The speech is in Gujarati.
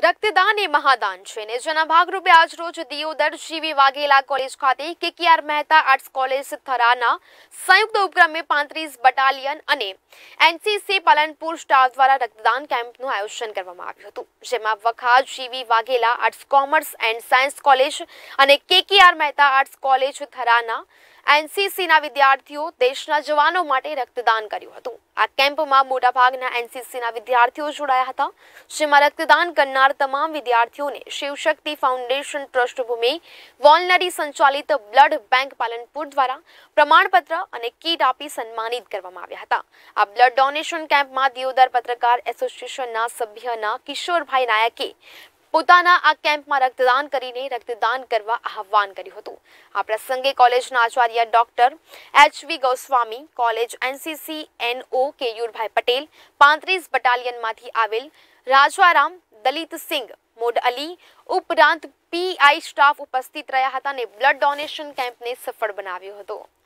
રક્તદાન એ મહાદાન છે ને જેના ભાગરૂપે આજ રોજ દિયોદર જીવી વાઘેલા કોલેજ ખાતે કેકેઆર મહેતા આર્ટ્સ કોલેજ થરાના સંયુક્ત ઉપક્રમે 35 બટાલિયન અને એનસીસી પાલનપુર સ્ટાફ દ્વારા રક્તદાન કેમ્પનું આયોજન કરવામાં આવ્યું હતું, જેમાં Vakha GV Vaghela arts commerce and science college અને કેકેઆર મહેતા આર્ટ્સ કોલેજ થરાના એનસીસીના વિદ્યાર્થીઓ દેશના જવાનો માટે રક્તદાન કર્યું હતું। આ કેમ્પમાં મોટાભાગના એનસીસીના વિદ્યાર્થીઓ જોડાયા હતા, જેમાં રક્તદાન કરનાર તમામ વિદ્યાર્થીઓને Shivshakti foundation trust Bhumi voluntary સંચાલિત બ્લડ બેંક પાલનપુર દ્વારા પ્રમાણપત્ર અને કીટ આપી સન્માનિત કરવામાં આવ્યા હતા। આ બ્લડ ડોનેશન કેમ્પમાં દિયોદર પત્રકાર એસોસિએશનના સભ્યના કિશોરભાઈ નાયકે પોતાના આ કેમ્પમાં રક્તદાન કરીને રક્તદાન કરવા આહ્વાન કર્યું હતું। આ પ્રસંગે કોલેજના આચાર્ય doctor HV Goswami, college NCC NO Keyurbhai Patel, 35 બટાલિયનમાંથી આવેલ રાજારામ દલિતસિંહ મોડ અલી ઉપરાંત પીઆઈ સ્ટાફ ઉપસ્થિત રહ્યા હતા અને બ્લડ ડોનેશન કેમ્પને સફળ બનાવ્યો હતો।